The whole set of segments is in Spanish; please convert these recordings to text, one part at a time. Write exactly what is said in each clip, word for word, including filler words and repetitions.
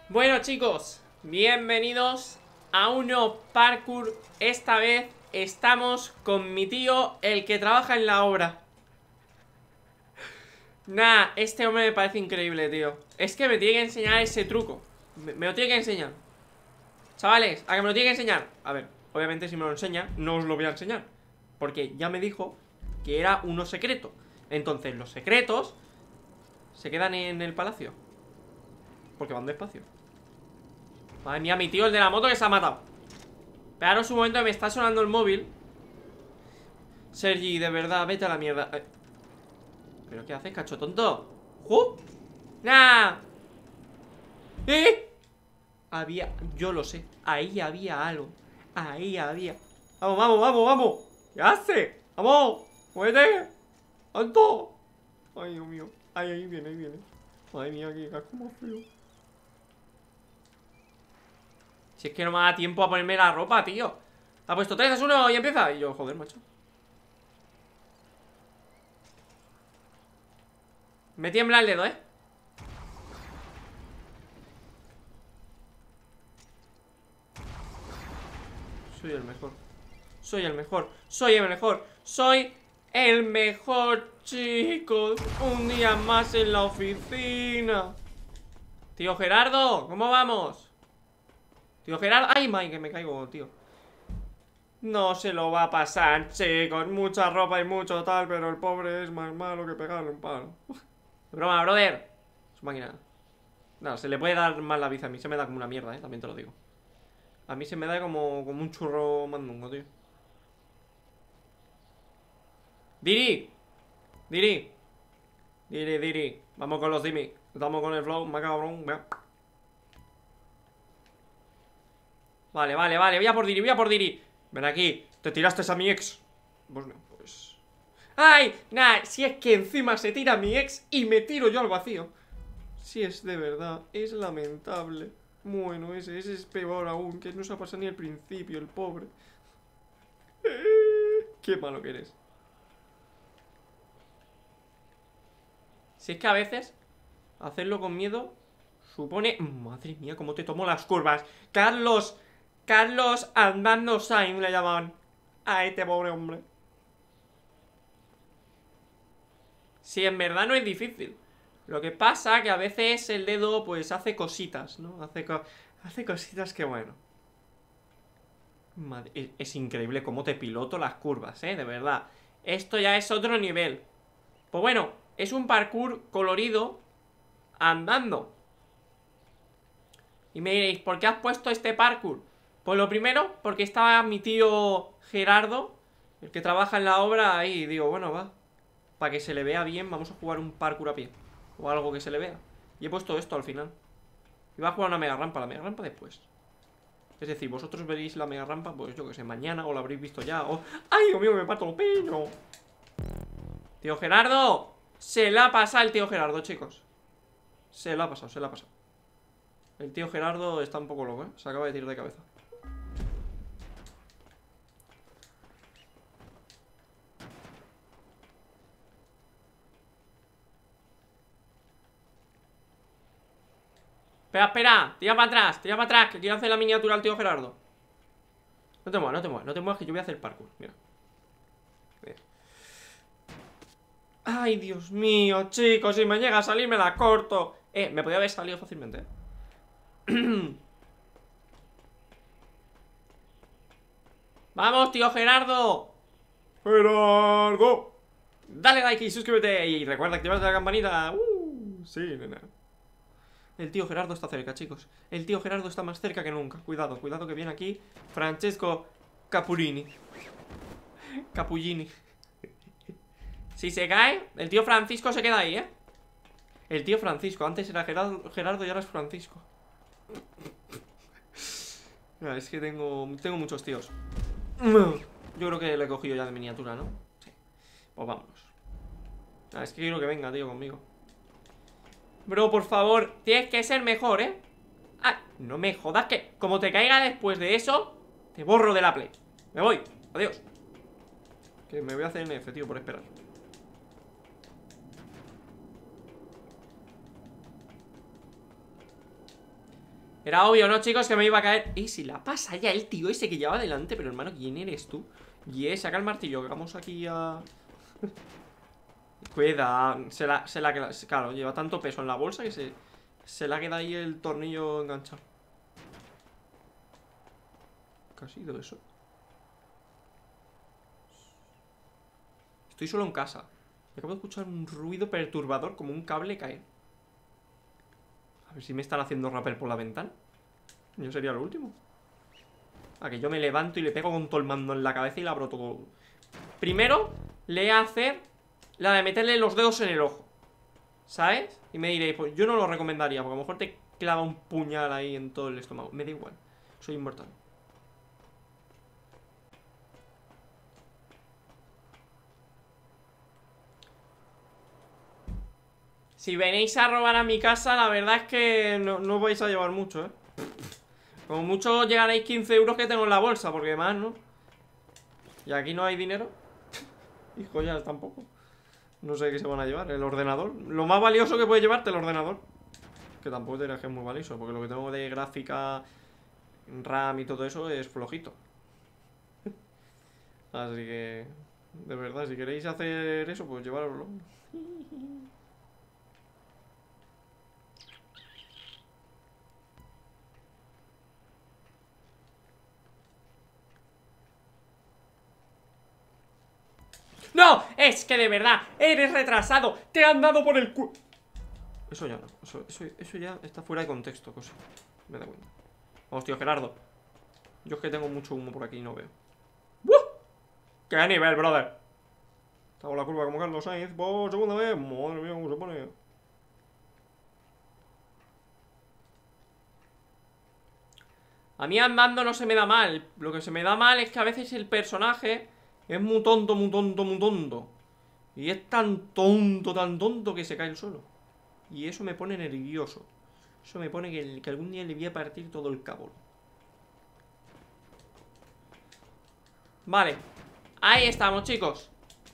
Bueno, chicos, bienvenidos a un nuevo parkour. Esta vez estamos con mi tío, el que trabaja en la obra. Nah, este hombre me parece increíble, tío. Es que me tiene que enseñar ese truco. Me, me lo tiene que enseñar. Chavales, a que me lo tiene que enseñar. A ver, obviamente si me lo enseña, no os lo voy a enseñar, porque ya me dijo que era uno secreto. Entonces los secretos se quedan en el palacio, porque van despacio. Madre mía, mi tío, el de la moto, que se ha matado. Esperaros un momento, que me está sonando el móvil. Sergi, de verdad, vete a la mierda. eh. ¿Pero qué haces, cacho tonto? ¡Ju! ¡Nah! ¡Eh! Había... Yo lo sé. Ahí había algo. Ahí había... ¡Vamos, vamos, vamos, vamos! ¿Qué hace? ¡Vamos! ¡Muévete! ¡Alto! Ay, Dios mío. Ay, ahí viene, ahí viene. Madre mía, qué casco más feo. Si es que no me da tiempo a ponerme la ropa, tío. Ha puesto tres, dos, uno y empieza. Y yo, joder, macho. Me tiembla el dedo, ¿eh? Soy el mejor. Soy el mejor. Soy el mejor. Soy el mejor, chicos. Un día más en la oficina. Tío Gerardo, ¿cómo vamos? Tío Gerardo. Ay, my, que me caigo, tío. No se lo va a pasar, chicos. Mucha ropa y mucho tal, pero el pobre es más malo que pegarle un palo. Broma, brother. Su máquina. No, se le puede dar mal la bici. A mí se me da como una mierda, eh. También te lo digo. A mí se me da como, como un churro mandungo, tío. Diri. Diri. Diri, Diri. Vamos con los Dimi. Estamos con el flow, macabrón. Vale, vale, vale. Voy a por Diri, voy a por Diri. Ven aquí. ¿Te tiraste a mi ex? Pues no, pues... ¡Ay! Nah, si es que encima se tira a mi ex y me tiro yo al vacío. Si es de verdad, es lamentable. Bueno, ese, ese es peor aún, que no se ha pasado ni al principio, el pobre. Qué malo que eres. Si es que a veces hacerlo con miedo supone... Madre mía, cómo te tomo las curvas. Carlos, Carlos Andando Sainz le llamaban a este pobre hombre. Si en verdad no es difícil. Lo que pasa que a veces el dedo pues hace cositas, ¿no? Hace, co hace cositas que bueno. Madre, es, es increíble cómo te piloto las curvas, ¿eh? De verdad. Esto ya es otro nivel. Pues bueno, es un parkour colorido andando. Y me diréis, ¿por qué has puesto este parkour? Pues lo primero, porque estaba mi tío Gerardo, el que trabaja en la obra, ahí. Y digo, bueno, va, para que se le vea bien, vamos a jugar un parkour a pie. O algo que se le vea. Y he puesto esto al final. Iba a jugar una mega rampa, la mega rampa después. Es decir, vosotros veréis la mega rampa, pues yo que sé, mañana, o la habréis visto ya, o... ¡Ay, Dios mío, me parto los pelos! Tío Gerardo. Se la ha pasado el tío Gerardo, chicos. Se la ha pasado, se la ha pasado. El tío Gerardo está un poco loco, ¿eh? Se acaba de tirar de cabeza. Espera, espera, tira para atrás, tira para atrás, que quiero hacer la miniatura al tío Gerardo. No te muevas, no te muevas, no te muevas, que yo voy a hacer parkour. Mira. Mira. Ay, Dios mío, chicos, si me llega a salir me la corto. Eh, me podía haber salido fácilmente, eh. ¡Vamos, tío Gerardo! ¡Gerardo! Dale like y suscríbete. Y recuerda activarte la campanita. Uh, sí, nena. El tío Gerardo está cerca, chicos. El tío Gerardo está más cerca que nunca. Cuidado, cuidado que viene aquí Francesco Capurini. Capullini. Si se cae, el tío Francisco se queda ahí, ¿eh? El tío Francisco, antes era Gerardo, Gerardo y ahora es Francisco. Mira, es que tengo, tengo muchos tíos. Yo creo que lo he cogido ya de miniatura, ¿no? Sí. Pues vámonos. Ah, es que quiero que venga, tío, conmigo. Bro, por favor, tienes que ser mejor, ¿eh? Ah, no me jodas que como te caiga después de eso, te borro de la play. Me voy, adiós. Que me voy a hacer N F, tío, por esperar. Era obvio, ¿no, chicos? Que me iba a caer. Y si la pasa ya el tío ese que lleva adelante. Pero hermano, ¿quién eres tú? Y yeah, saca el martillo, que vamos aquí a... Cuida, se la, se la queda. Claro, lleva tanto peso en la bolsa que se, se la queda ahí el tornillo enganchado. ¿Qué ha sido eso? Estoy solo en casa. Acabo de escuchar un ruido perturbador, como un cable caer. A ver si me están haciendo rappel por la ventana. Yo sería lo último. A que yo me levanto y le pego con todo el mando en la cabeza y la abro todo. Primero le voy a hacer la de meterle los dedos en el ojo, ¿sabes? Y me diréis, pues yo no lo recomendaría, porque a lo mejor te clava un puñal ahí en todo el estómago. Me da igual, soy inmortal. Si venís a robar a mi casa, la verdad es que no, no vais a llevar mucho, ¿eh? Como mucho llegaréis quince euros que tengo en la bolsa, porque más, ¿no? Y aquí no hay dinero. Y joyas tampoco. No sé qué se van a llevar, el ordenador. Lo más valioso que puede llevarte el ordenador. Que tampoco te dirás que es muy valioso, porque lo que tengo de gráfica, RAM y todo eso es flojito. Así que, de verdad, si queréis hacer eso, pues llevároslo. ¡No! Es que de verdad, eres retrasado. Te han dado por el cu... Eso ya no, eso, eso, eso ya está fuera de contexto, cosa. Me da cuenta. Vamos, tío, Gerardo. Yo es que tengo mucho humo por aquí y no veo. ¡Uh! ¡Qué nivel, brother! Hago la curva como Carlos Sainz por segunda vez. Madre mía, cómo se pone. A mí andando no se me da mal. Lo que se me da mal es que a veces el personaje es muy tonto, muy tonto, muy tonto. Y es tan tonto, tan tonto que se cae el suelo. Y eso me pone nervioso. Eso me pone que, que algún día le voy a partir todo el cabo. Vale. Ahí estamos, chicos.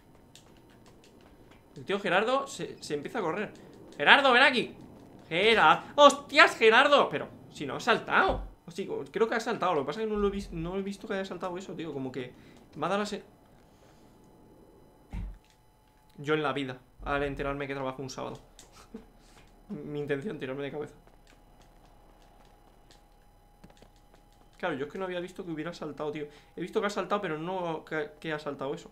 El tío Gerardo se, se empieza a correr. Gerardo, ven aquí. Gerardo. ¡Hostias, Gerardo! Pero, si no ha saltado. Hostia, creo que ha saltado. Lo que pasa es que no lo he visto, no he visto que haya saltado eso, tío. Como que me ha dado la se... Yo en la vida, al enterarme que trabajo un sábado. Mi intención, tirarme de cabeza. Claro, yo es que no había visto que hubiera saltado, tío. He visto que ha saltado, pero no que, que ha saltado eso.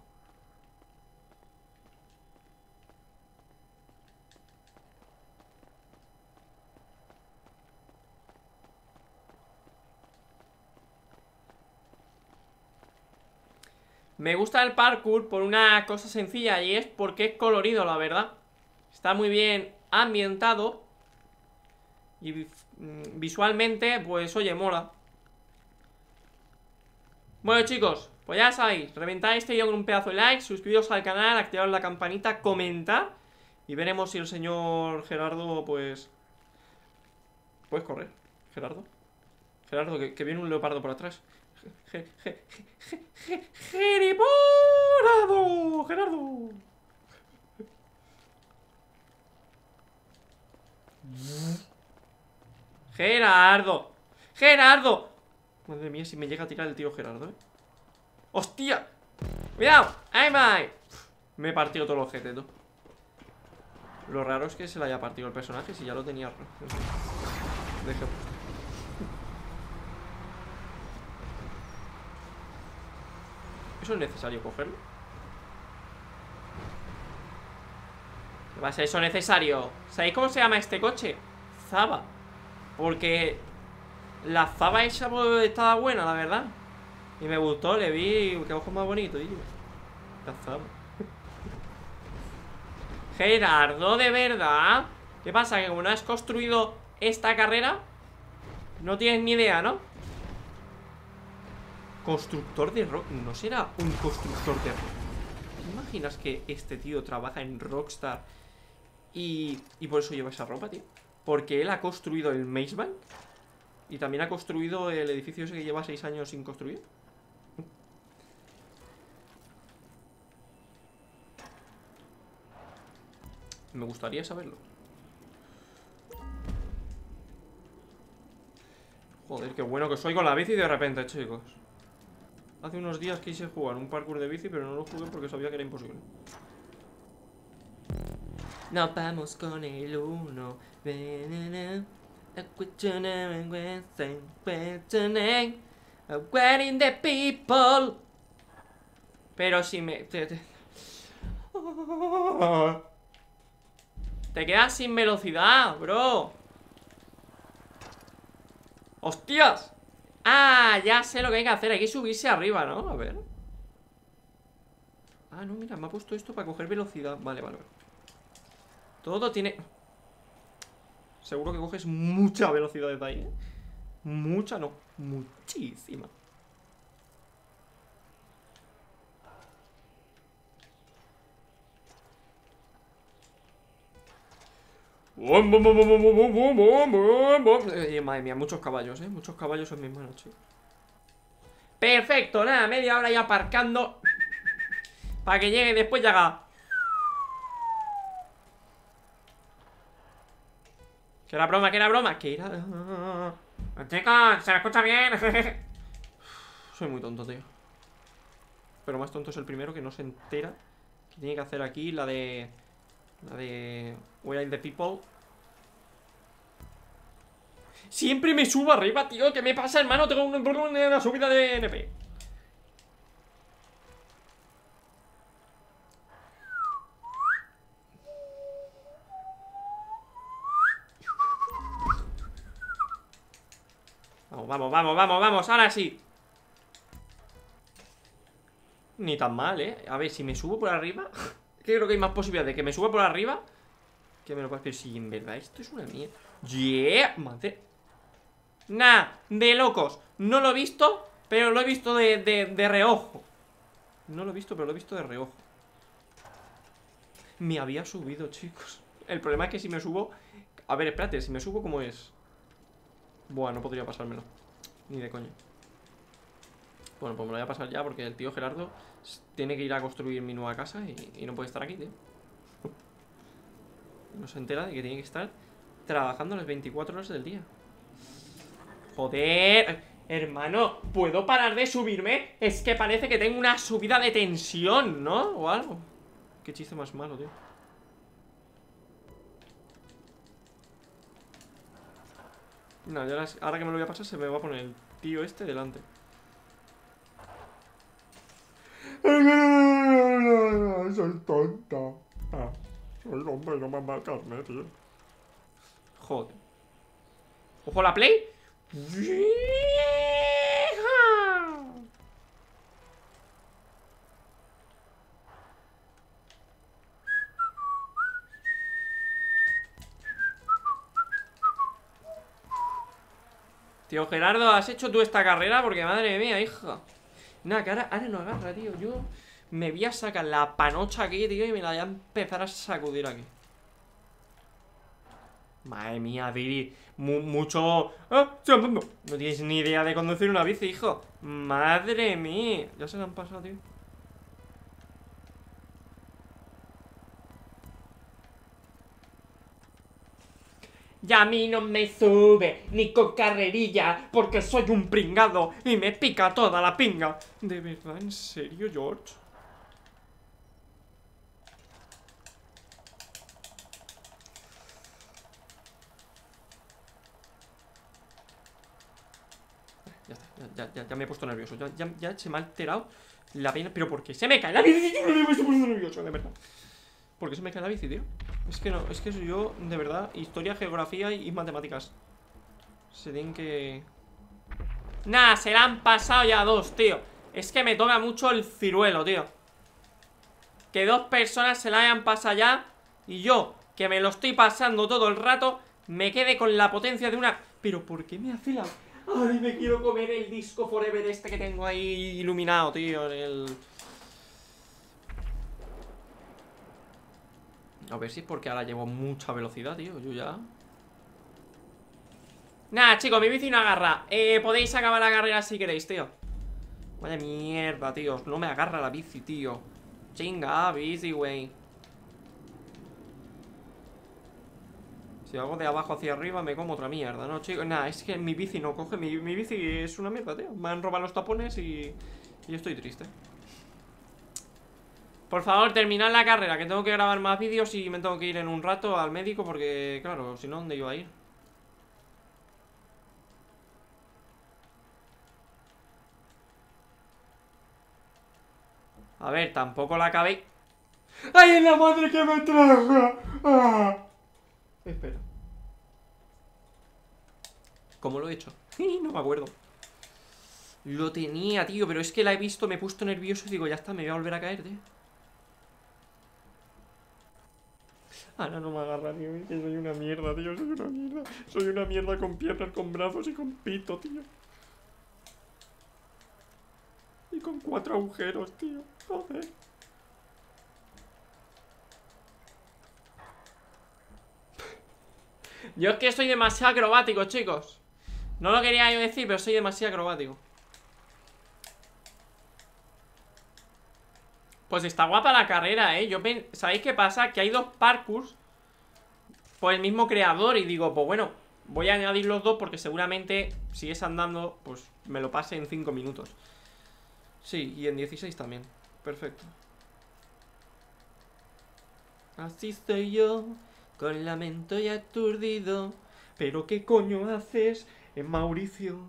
Me gusta el parkour por una cosa sencilla, y es porque es colorido, la verdad. Está muy bien ambientado. Y visualmente, pues oye, mola. Bueno, chicos, pues ya sabéis, reventad este vídeo con un pedazo de like, suscribiros al canal, activar la campanita, comentar. Y veremos si el señor Gerardo, pues... ¿Puedes correr, Gerardo? Gerardo, que, que viene un leopardo por atrás. Je, je, je, je, ¡Geriporado! ¡Gerardo! ¡Gerardo! ¡Gerardo! Madre mía, si me llega a tirar el tío Gerardo, ¿eh? ¡Hostia! ¡Cuidado! ¡Ay, my! Me he partido todo el ojete, tú. Lo raro es que se le haya partido el personaje si ya lo tenía. Deja. ¿Eso es necesario cogerlo? ¿Qué va a ser eso necesario? ¿Sabéis cómo se llama este coche? Zaba. Porque la Zaba esa pues, estaba buena, la verdad. Y me gustó, le vi que ojo más bonito, tío. La Zaba. Gerardo, ¿de verdad? ¿Qué pasa? ¿Que como no has construido esta carrera? No tienes ni idea, ¿no? Constructor de rock. ¿No será un constructor de rock? ¿Te imaginas que este tío trabaja en Rockstar y, y por eso lleva esa ropa, tío? Porque él ha construido el Maze Bank y también ha construido el edificio ese que lleva seis años sin construir. Me gustaría saberlo. Joder, qué bueno que soy con la bici de repente, chicos. Hace unos días quise jugar un parkour de bici, pero no lo jugué porque sabía que era imposible. Nos vamos con el uno. Waiting the people. Pero si me... Te, te... te quedas sin velocidad, bro. ¡Hostias! Ah, ya sé lo que hay que hacer. Hay que subirse arriba, ¿no? A ver. Ah, no, mira, me ha puesto esto para coger velocidad. Vale, vale, vale. Todo tiene... Seguro que coges mucha velocidad desde ahí, ¿eh? Mucha, no, muchísima. Eh, madre mía, muchos caballos, ¿eh? Muchos caballos en mis manos, chicos. Perfecto, nada, media hora ya aparcando para que llegue y después ya haga. Que era broma, que era broma, que era... Chicos, se me escucha bien. Soy muy tonto, tío. Pero más tonto es el primero que no se entera que tiene que hacer aquí la de... La de... Where are the people? Siempre me subo arriba, tío. ¿Qué me pasa, hermano? Tengo una subida de N P. Vamos, vamos, vamos, vamos, vamos. Ahora sí. Ni tan mal, ¿eh? A ver, si me subo por arriba. Que creo que hay más posibilidades de que me suba por arriba que me lo puedas decir. Si en verdad esto es una mierda. Yeah, madre. Nah, de locos. No lo he visto, pero lo he visto de, de, de reojo. No lo he visto, pero lo he visto de reojo. Me había subido, chicos. El problema es que si me subo... A ver, espérate, si me subo, ¿cómo es? Buah, no podría pasármelo. Ni de coña. Bueno, pues me lo voy a pasar ya porque el tío Gerardo tiene que ir a construir mi nueva casa y, y no puede estar aquí, tío. No se entera de que tiene que estar trabajando las veinticuatro horas del día. Joder, hermano, ¿puedo parar de subirme? Es que parece que tengo una subida de tensión, ¿no? O algo. Qué chiste más malo, tío. No, ya las, ahora que me lo voy a pasar se me va a poner el tío este delante. Soy tonta. Ah, soy hombre, no me matarme, tío. Joder. Ojo la play. Tío Gerardo, ¿has hecho tú esta carrera? Porque madre mía, hija. Nada, que ahora, ahora no agarra, tío. Yo me voy a sacar la panocha aquí, tío, y me la voy a empezar a sacudir aquí. Madre mía, Diri. Mu mucho... ¡Ah! ¡Estoy andando! No tienes ni idea de conducir una bici, hijo. Madre mía. Ya se la han pasado, tío. Y a mí no me sube ni con carrerilla porque soy un pringado y me pica toda la pinga. ¿De verdad? ¿En serio, George? Ya está, ya, ya, ya me he puesto nervioso. Ya, ya, ya se me ha alterado la pena. ¿Pero por qué se me cae la bici? Yo me estoy poniendo nervioso, de verdad. ¿Por qué se me cae la bici, tío? Es que no, es que soy yo, de verdad, historia, geografía y, y matemáticas. Se tienen que... Nah, se la han pasado ya dos, tío. Es que me toca mucho el ciruelo, tío. Que dos personas se la hayan pasado ya y yo, que me lo estoy pasando todo el rato, me quede con la potencia de una... ¿Pero por qué me hace la...? Ay, me quiero comer el disco Forever este que tengo ahí iluminado, tío, en el... A ver si es porque ahora llevo mucha velocidad, tío. Yo ya... Nada, chicos, mi bici no agarra. eh, Podéis acabar la carrera si queréis, tío. Vaya mierda, tío. No me agarra la bici, tío. Chinga, bici, güey. Si hago de abajo hacia arriba me como otra mierda, ¿no, chicos? Nada, es que mi bici no coge. Mi, mi bici es una mierda, tío. Me han robado los tapones y... Y estoy triste. Por favor, terminad la carrera, que tengo que grabar más vídeos y me tengo que ir en un rato al médico porque, claro, si no, ¿dónde iba a ir? A ver, tampoco la acabé. ¡Ay, es la madre que me trajo! ¡Ah! Espera. ¿Cómo lo he hecho? No me acuerdo. Lo tenía, tío, pero es que la he visto, me he puesto nervioso y digo, ya está, me voy a volver a caer, tío. Ahora no me agarra, tío, que soy una mierda, tío, soy una mierda. Soy una mierda con piernas, con brazos y con pito, tío. Y con cuatro agujeros, tío. Joder. Yo es que soy demasiado acrobático, chicos. No lo quería yo decir, pero soy demasiado acrobático. Pues está guapa la carrera, eh. Yo pen... ¿Sabéis qué pasa? Que hay dos parkours por el mismo creador. Y digo, pues bueno, voy a añadir los dos porque seguramente si es andando, pues me lo pase en cinco minutos. Sí, y en dieciséis también. Perfecto. Así estoy yo, con lamento y aturdido. Pero ¿qué coño haces, eh, Mauricio?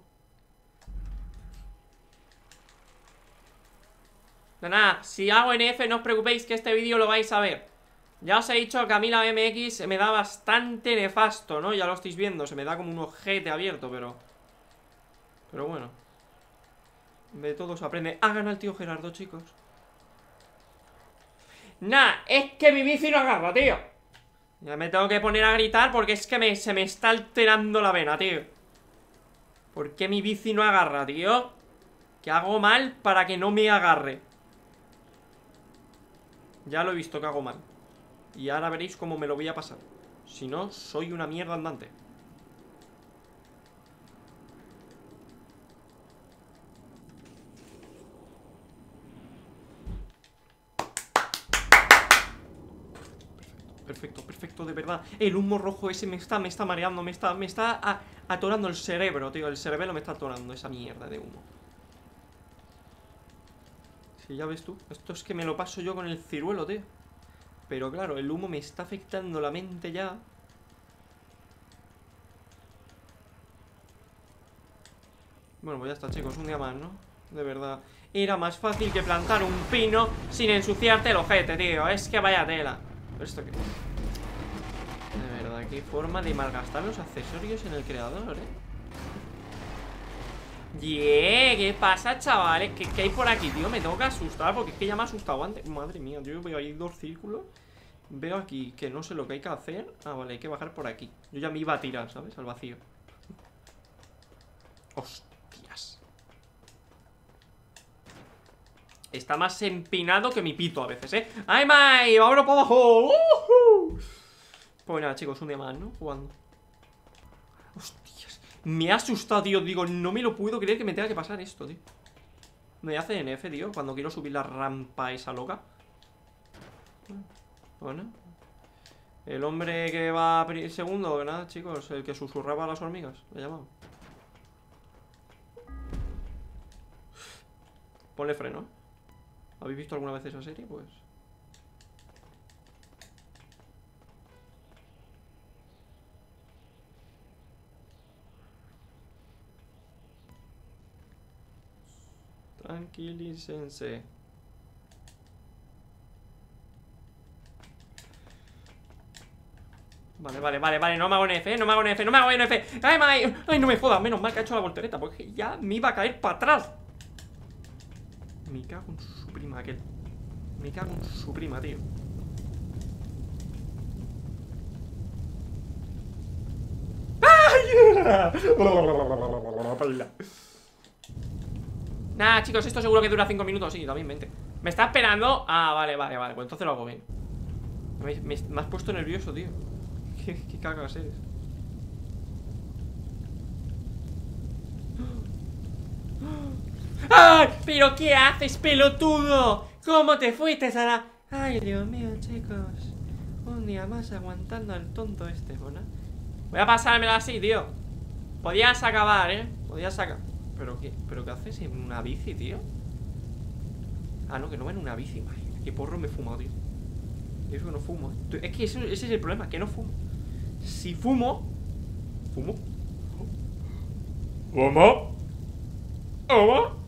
Nada, si hago N F no os preocupéis que este vídeo lo vais a ver. Ya os he dicho que a mí la B M X se me da bastante nefasto, ¿no? Ya lo estáis viendo, se me da como un ojete abierto, pero... Pero bueno. De todo se aprende. Ha ganado el tío Gerardo, chicos. Nah, es que mi bici no agarra, tío. Ya me tengo que poner a gritar porque es que me, se me está alterando la vena, tío. ¿Por qué mi bici no agarra, tío? ¿Qué hago mal para que no me agarre? Ya lo he visto que hago mal. Y ahora veréis cómo me lo voy a pasar. Si no, soy una mierda andante. Perfecto, perfecto, de verdad. El humo rojo ese me está, me está mareando, me está, me está a, atorando el cerebro, tío. El cerebelo me está atorando esa mierda de humo. Sí, ya ves tú. Esto es que me lo paso yo con el ciruelo, tío. Pero claro, el humo me está afectando la mente ya. Bueno, pues ya está, chicos, un día más, ¿no? De verdad. Era más fácil que plantar un pino sin ensuciarte el ojete, tío. Es que vaya tela. ¿Pero esto qué? De verdad, qué forma de malgastar los accesorios en el creador, ¿eh? Yeah, ¿qué pasa, chavales? ¿Qué, ¿Qué hay por aquí, tío? Me tengo que asustar porque es que ya me ha asustado antes. Madre mía, yo veo ahí dos círculos. Veo aquí que no sé lo que hay que hacer. Ah, vale, hay que bajar por aquí. Yo ya me iba a tirar, ¿sabes? Al vacío. Hostias. Está más empinado que mi pito a veces, ¿eh? ¡Ay, my! ¡Vámonos para abajo! ¡Uh-huh! Pues nada, chicos, un día más, ¿no? Jugando. Hostias. Me ha asustado, tío. Digo, no me lo puedo creer que me tenga que pasar esto, tío. Me hace N F, tío, cuando quiero subir la rampa esa loca. Bueno. El hombre que va segundo, nada, chicos. El que susurraba a las hormigas, le llamamos. Ponle freno. ¿Habéis visto alguna vez esa serie? Pues... Tranquilícense. Vale, vale, vale, vale, no me hago N F, no me hago N F, no me hago N F. Ay, ay, ay, no me jodas, menos mal que ha hecho la voltereta, porque ya me iba a caer para atrás. Me cago en su prima aquel. Me cago en su prima, tío. Nah, chicos, esto seguro que dura cinco minutos. Sí, también veinte. ¿Me está esperando? Ah, vale, vale, vale. Pues entonces lo hago bien. Me, me, me has puesto nervioso, tío. ¿Qué, qué cagas eres? ¡Ay! ¿Pero qué haces, pelotudo? ¿Cómo te fuiste, Sara? Ay, Dios mío, chicos. Un día más aguantando al tonto este, ¿no? Voy a pasármelo así, tío. Podías acabar, ¿eh? Podías acabar. ¿Pero qué? ¿Pero qué haces en una bici, tío? Ah, no, que no va en una bici. Imagínate, qué porro me he fumado, tío. Y eso que no fumo, ¿eh? Es que eso, ese es el problema, que no fumo. Si fumo... ¿Fumo? ¿Fumo? ¿Fumo?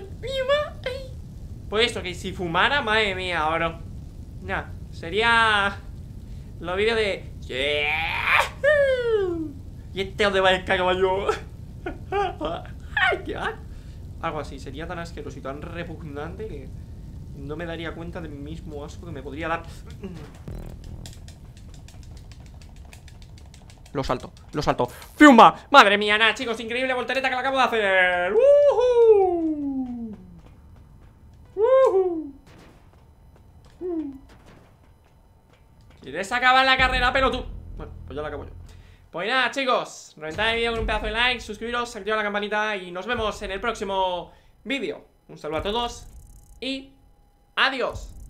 Pues esto, que si fumara, madre mía, bro. Nah, sería... Los vídeos de... ¿Y este dónde va el caballo? Ay, qué asco. Algo así, sería tan asqueroso y tan repugnante que no me daría cuenta del mismo asco que me podría dar. Lo salto, lo salto. ¡Fiumba! Madre mía, nada, chicos, increíble voltereta que la acabo de hacer. ¡Woohoo! ¡Woohoo! ¿Quieres acabar la carrera, pero tú? Bueno, pues ya la acabo yo. Pues nada, chicos, reventad el vídeo con un pedazo de like, suscribiros, activad la campanita y nos vemos en el próximo vídeo. Un saludo a todos y adiós.